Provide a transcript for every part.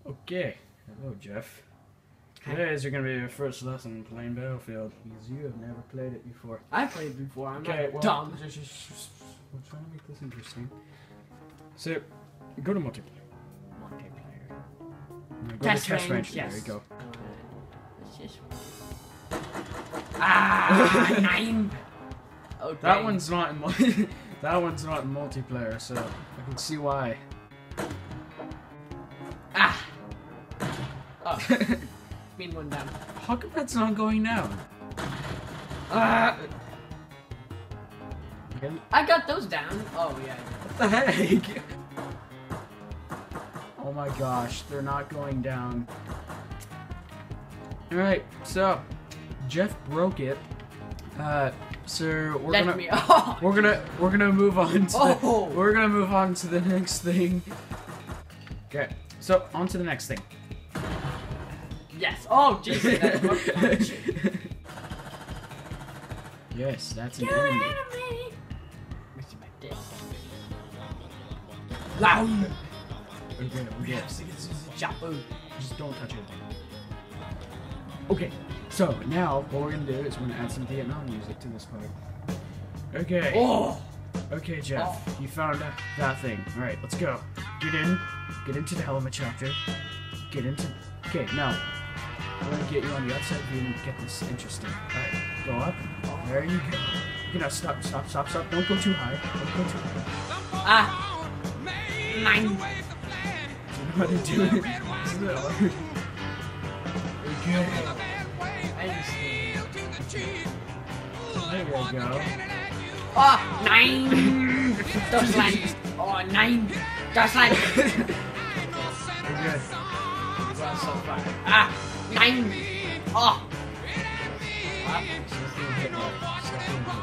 Okay, hello Jeff. Today is going to be your first lesson playing Battlefield because you have never played it before. I played before. I'm Okay, not well, dumb. we're trying to make this interesting. So, go to multiplayer. No, go Test to test range. yes. There you go. Let's just... Ah, 9. Oh, That dang. one's not in that one's not in multiplayer, so I can see why. Ah. Oh. Been one down. How come that's not going down? Ah. Again? I got those down. Oh yeah. What the heck? Oh my gosh, they're not going down. Alright, so Jeff broke it. So we're Let gonna me. Oh. we're gonna move on to Oh. we're gonna move on to the next thing. Okay, so on to the next thing. Yes. Oh Jesus. That's much. Yes, that's an You're enemy. enemy. Mr. Dick. Loud. Okay, Yes. Chapu. just don't touch anything. Okay, so now what we're gonna do is we're gonna add some Vietnam music to this part. Okay. Oh. Okay, Jeff, you found that thing. All right, let's go. Get into the helmet chapter. Get into. Okay, now I'm gonna get you on the outside view and get this interesting. All right, go up. There you go. You know, stop. Don't go too high. Don't go too high. Ah. 9. Do you know how to do it? This is it. Okay. I understand. There you go. Oh, 9. Deutschland. Oh, 9. Deutschland. You're good. Well, so far. Ah, 9. Oh. Just gonna hit right. Just gonna hit.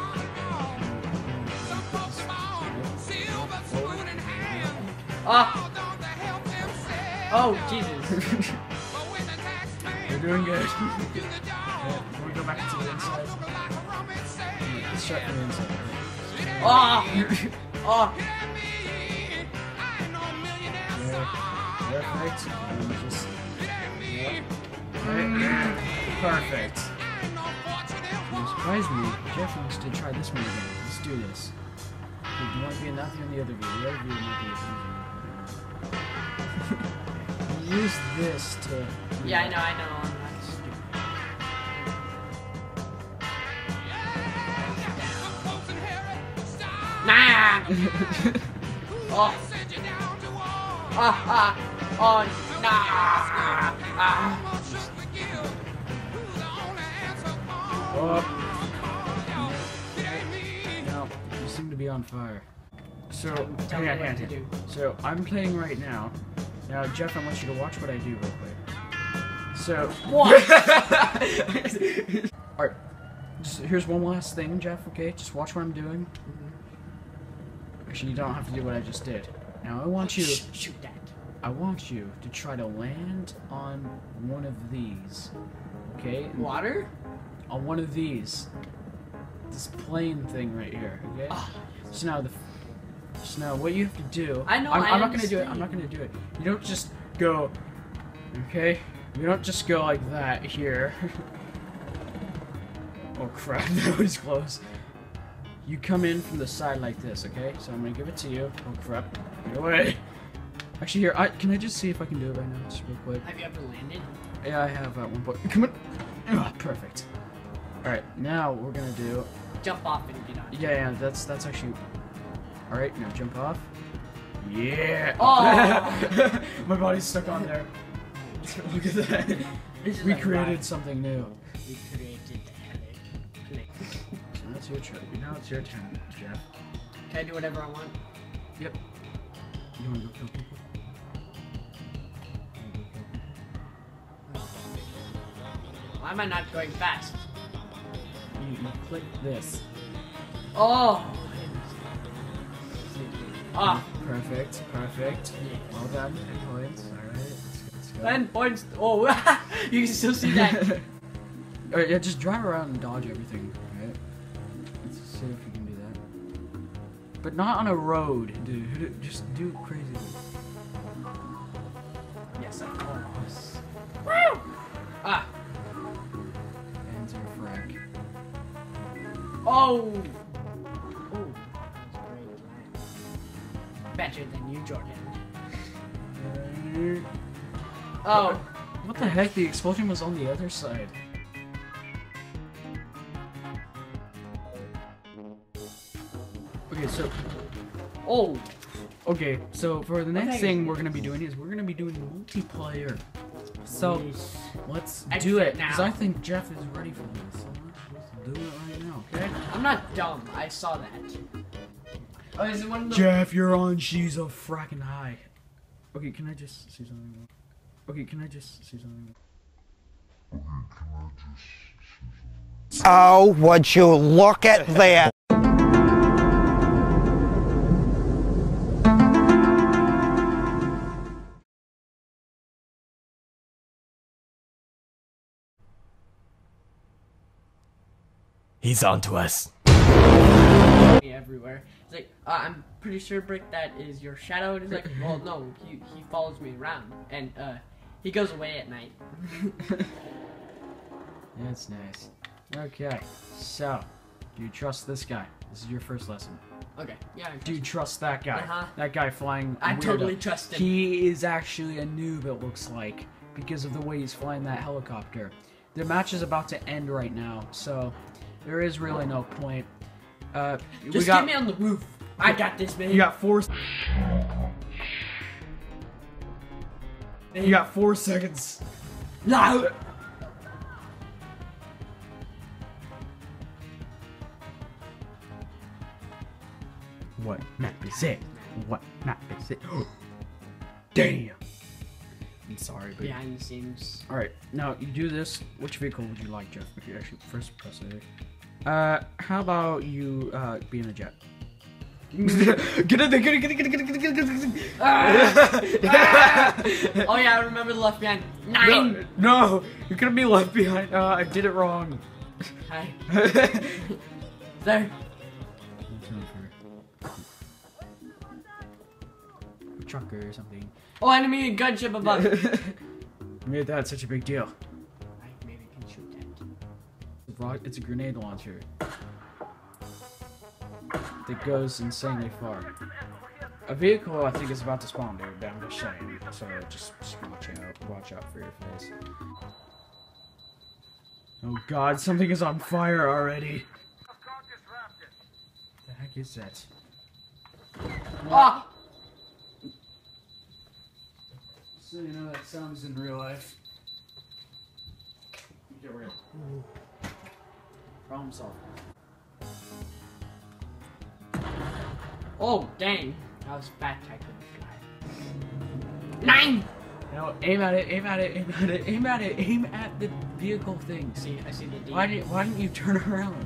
Oh. Oh, Jesus. You're doing good. Yeah, can we go back to the inside? Let's start from the inside. Oh. Oh. There. Perfect. And just. Yep. Okay. Perfect. You surprised me. Jeff wants to try this one again. Let's do this. Okay, do you want to be in that view and the other view? The other view might be use this to. Yeah, I know. I'm not stupid. Nah. Oh. Oh, nah. Oh. No, you seem to be on fire. So, Tell me hang on, what hang to on. do. So, I'm playing right now. Now, Jeff, I want you to watch what I do real quick. So, What? Alright, here's one last thing, Jeff, okay? Just watch what I'm doing. Actually, you don't have to do what I just did. Now, I want you Shoot that. to try to land on one of these. Okay? Water? On one of these. This plane thing right here, okay? Ah. So now what you have to do... I know, I'm not gonna do it. understand. I'm not gonna do it. You don't just go... Okay? You don't just go like that here. Oh crap, that was close. You come in from the side like this, okay? So I'm gonna give it to you. Oh crap. Get away. Actually, here, can I just see if I can do it right now? Just real quick. Have you ever landed? Yeah, I have at one point. Come on. Ah, perfect. Alright, now what we're gonna do... Jump off and get on. Yeah, that's actually... Alright, now jump off. Yeah! Oh! My body's stuck on there. Look at that. This is We like created live. something new. We created the headache. So that's your turn. Now it's your turn, Jeff. Can I do whatever I want? Yep. You wanna go kill people? Why am I not going fast? You click this. Oh! Ah! Perfect. Well done. 10 points. Alright, let's go. 10 points! Oh! You can still see that! Alright, yeah, just drive around and dodge everything, right? Let's see if you can do that. But not on a road, dude. Just do crazy. Yes. Yes, of course. Woo! Ah. Ends are frack. Oh. Oh. Better than you, Jordan. Oh. What the heck? The explosion was on the other side. Okay, so... Oh. Okay, so for the next Okay. thing we're gonna be doing is we're gonna be doing multiplayer. So, let's I do quit it. Because now. I think Jeff is ready for this. So let's do it right now, okay? I'm not dumb. I saw that. Oh, is it one of the... Jeff, you're on She's a Frackin' High. Okay, can I just say something more? Okay, can I just say something more? Oh, would you look at that? He's on to us. Me everywhere. It's like, I'm pretty sure, Brick, that is your shadow. And he's like, well, no, he follows me around. And, he goes away at night. That's nice. Okay, so, do you trust this guy? This is your first lesson. Okay, yeah. Do you trust that guy? Uh-huh. That guy flying I weirdo. totally trust him. He is actually a noob, it looks like, because of the way he's flying that helicopter. The match is about to end right now, so there is really no point. Just get me on the roof. I got this, man. You got 4. You got 4 seconds. No. What map is it? What map is it? Damn. I'm sorry, but Behind the scenes. all right. Now you do this. Which vehicle would you like, Jeff? Okay, actually, first press A. How about you be in a jet? Get in there! Get it! Oh yeah, I remember the left behind. 9. No, you're gonna be left behind. I did it wrong. Hi. There. Trucker or something. Oh, enemy gunship above. You made that such a big deal. I maybe can shoot that. It's a grenade launcher that goes insanely far. A vehicle, I think, is about to spawn, dude. I'm just saying. So just watch out for your face. Oh God, something is on fire already. What the heck is that? Ah! So you know that sounds in real life. Get real. Problem solved. Oh, dang. I was backtracking this guy. 9! No, aim at it, aim at it, aim at it, aim at it, aim at the vehicle thing. See, I see the D. Why didn't you turn around?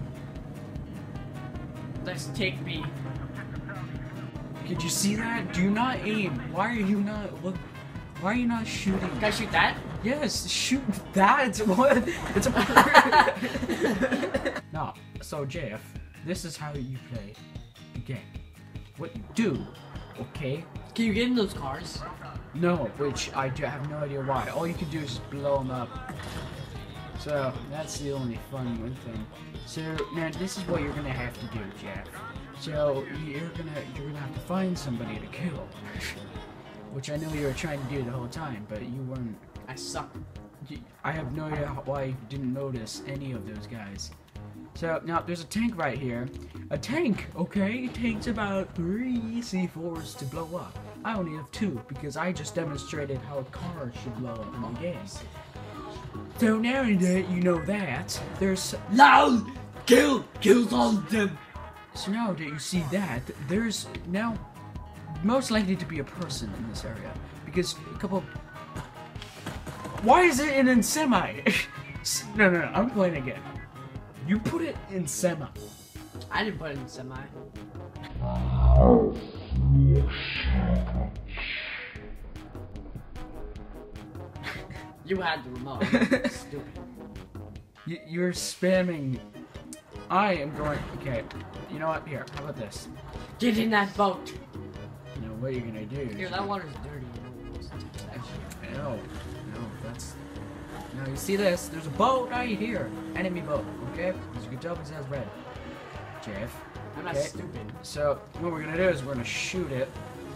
Let's take B. Could you see that? Do not aim. Why are you not look? Why are you not shooting? Can I shoot that? Yes, shoot that. What? It's a No. So JF, this is how you play the game. What you do, okay? Can you get in those cars? No, which I have no idea why. All you can do is just blow them up. So that's the only fun thing. So now this is what you're gonna have to do, Jeff. So you're gonna have to find somebody to kill, which I know you were trying to do the whole time, but you weren't. I suck. I have no idea why you didn't notice any of those guys. So now there's a tank right here. A tank, okay? It takes about 3 C4s to blow up. I only have 2 because I just demonstrated how a car should blow up in the game. So now that you know that, there's No! Kills all of them. so now that you see that, there's now most likely to be a person in this area because a couple. Why is it in semi? No, I'm playing again. You put it in semi. I didn't put it in semi. You had the remote. Stupid. You're spamming. I am going. Okay, you know what? Here, how about this? Get in that boat. You know what you're gonna do? Here, that water's dirty. You know, I No, that's... No, you see this? There's a boat right here. Enemy boat, okay? As you can tell, it says red. JF. I'm not stupid. So, what we're gonna do is we're gonna shoot it.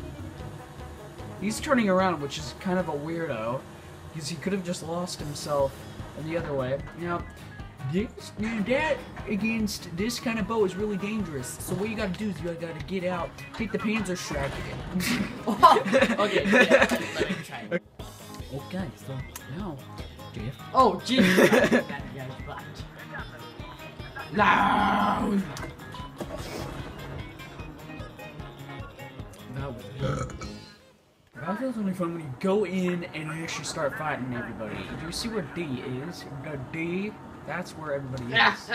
He's turning around, which is kind of a weirdo. Because he could have just lost himself in the other way. Now, that against this kind of boat is really dangerous. So what you gotta do is you gotta get out, take the Panzerschreck. Okay, yeah, let me try it. Okay, so now, JF. Oh, jeez. That guy's blocked. No! That feels really fun when you go in and you actually start fighting everybody. Do you see where D is? The D, that's where everybody is.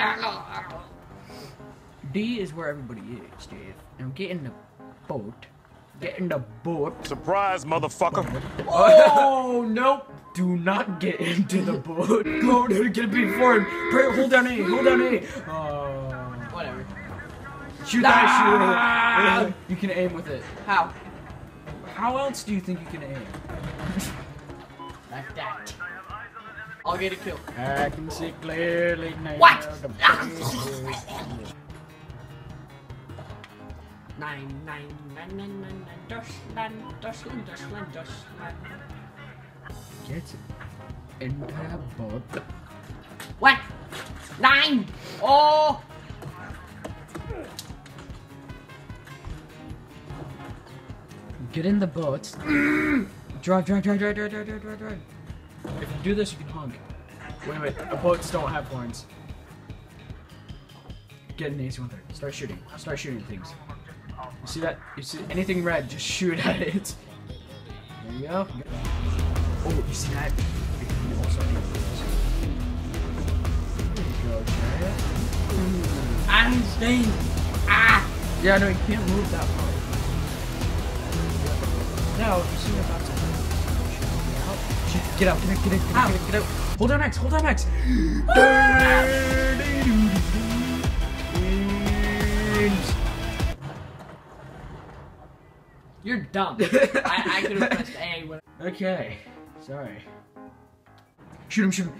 D is where everybody is, Dave. Now get in the boat. Get in the boat. Surprise, motherfucker. Oh, nope. Do not get into the boat. Go to get before him. Hold down A. Hold down A. Whatever. Shoot that shooter. You can aim with it. How? How else do you think you can aim? Like that. I'll get a kill. I can see clearly now. What? Nine, Deutschland. Get in the boat. What? 9! Oh! Get in the boat. Drive. If you do this, you can honk. Wait. The boats don't have horns. Get in the AC-130. Start shooting. Start shooting things. You see that? You see anything red, just shoot at it. There you go. Oh, you see that? You can also aim for this. There you go, Chariot. Einstein! Ah! Yeah, no, you can't move that far. No, you see about to get out. Get out. Hold on X. You're dumb. I could have pressed A when... Okay. Sorry. Shoot him.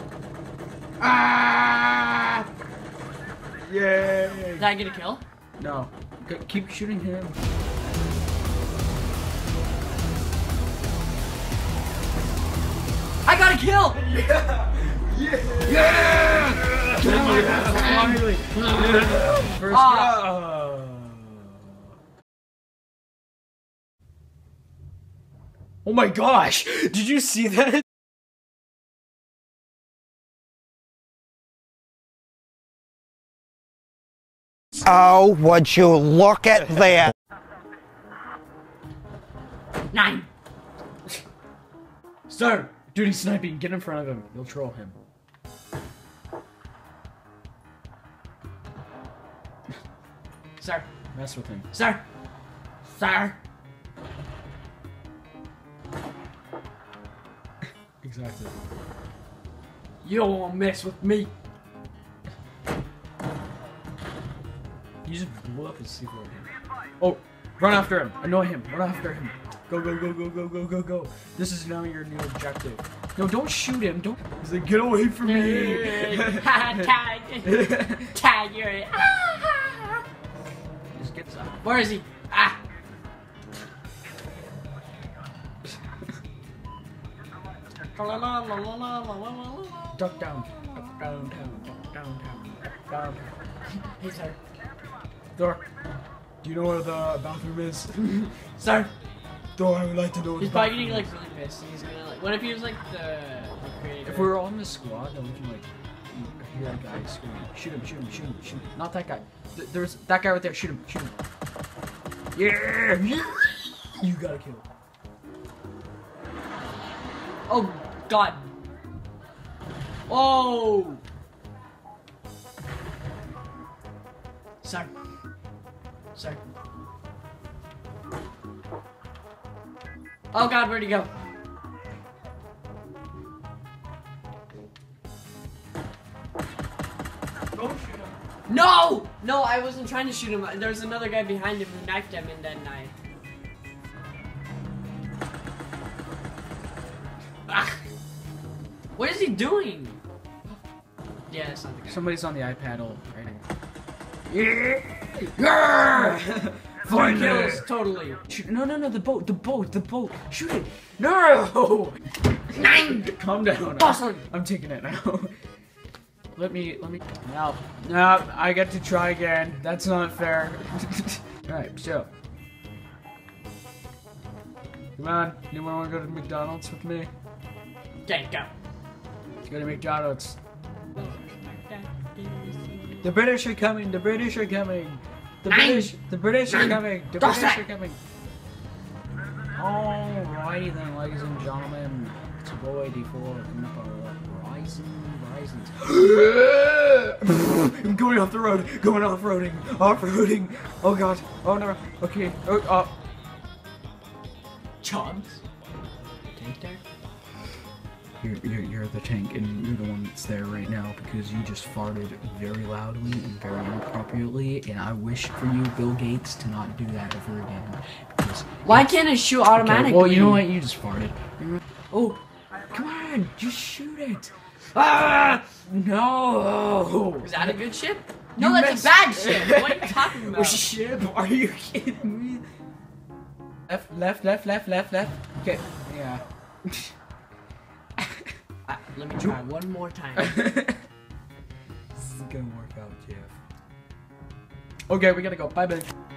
Ah! Yay! Did I get a kill? No. Keep shooting him. I got a kill! Yeah! Finally! First go. Oh my gosh! Did you see that? Oh, would you look at that? 9. Sir! Dude, he's sniping. Get in front of him. You'll troll him. Sir. Mess with him. Sir. Exactly. You don't want to mess with me. You just blew up his C4. Oh, run after him. Annoy him. Run after him. Go. This is now your new objective. No, don't shoot him. Don't. He's like, get away from me. Tag, you're Just get some. Where is he? Ah! Duck down. Hey, sir. Thor, do you know where the bathroom is? Sir. Thor, I would like to know where He's the probably bathroom getting is. like really pissed. He's gonna like. What if he was like the creator? If we're all in the squad, then we can like hear a guy screaming. Shoot him. Not that guy. There's that guy right there. Shoot him. Yeah! You gotta kill him. Oh God. Oh. Sir. Oh God, where'd he go? Don't shoot him. No! No, I wasn't trying to shoot him. There was another guy behind him who knifed him, and then What is he doing? Yeah, it's not the guy. Somebody's on the iPad right Three kills, totally. Shoot, no, the boat. Shoot it. No! 9! Calm down. Awesome. I'm taking it now. Let me. No, I get to try again. That's not fair. Alright, so. Come on, anyone want to go to McDonald's with me? Okay, go. Let's go to McDonald's. The British are coming. The British are coming. The British are coming. The British are coming. Alrighty then, ladies and gentlemen. It's your boy D4 coming up on Horizon. I'm going off the road. Going off-roading. Off-roading. Oh god. Oh no. Okay. Oh. Chubs. Tank there? You're the tank, and you're the one that's there right now because you just farted very loudly and very inappropriately, and I wish for you, Bill Gates, to not do that ever again. Because Why can't it shoot automatically? Okay, well, you know what? You just farted. Oh, come on, just shoot it. Ah, no. Is that a good ship? No, that's a bad ship. What are you talking about? Ship? Are you kidding me? Left. Okay, yeah. Let me try one more time. This is gonna work out, Jeff. Okay, we gotta go. Bye, babe.